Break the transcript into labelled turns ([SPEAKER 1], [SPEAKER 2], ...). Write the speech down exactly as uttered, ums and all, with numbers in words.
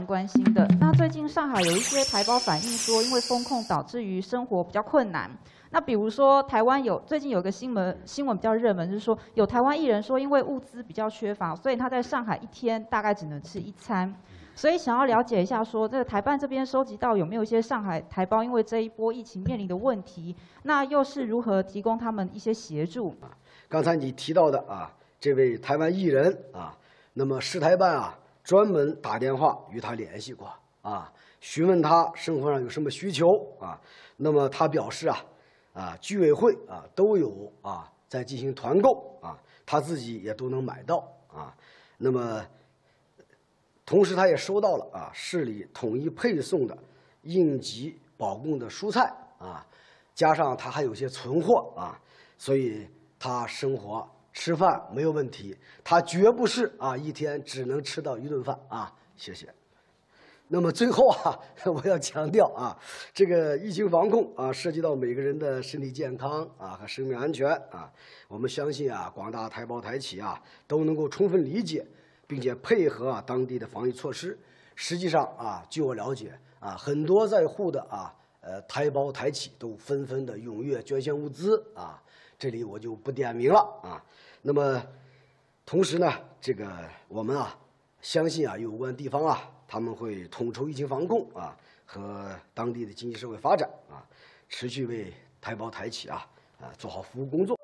[SPEAKER 1] 关心的。那最近上海有一些台胞反映说，因为封控导致于生活比较困难。那比如说台湾有最近有一个新闻新闻比较热门，就是说有台湾艺人说，因为物资比较缺乏，所以他在上海一天大概只能吃一餐。所以想要了解一下说，这个台办这边收集到有没有一些上海台胞因为这一波疫情面临的问题，那又是如何提供他们一些协助？
[SPEAKER 2] 刚才你提到的啊，这位台湾艺人啊，那么市台办啊专门打电话与他联系过啊，询问他生活上有什么需求啊，那么他表示啊。 啊，居委会啊都有啊在进行团购啊，他自己也都能买到啊。那么，同时他也收到了啊市里统一配送的应急保供的蔬菜啊，加上他还有些存货啊，所以他生活吃饭没有问题，他绝不是啊一天只能吃到一顿饭啊。谢谢。 那么最后啊，我要强调啊，这个疫情防控啊，涉及到每个人的身体健康啊和生命安全啊。我们相信啊，广大台胞台企啊都能够充分理解，并且配合啊当地的防疫措施。实际上啊，据我了解啊，很多在沪的啊呃台胞台企都纷纷的踊跃捐献物资啊，这里我就不点名了啊。那么，同时呢，这个我们啊相信啊有关地方啊。 他们会统筹疫情防控啊和当地的经济社会发展啊，持续为台胞台企啊啊做好服务工作。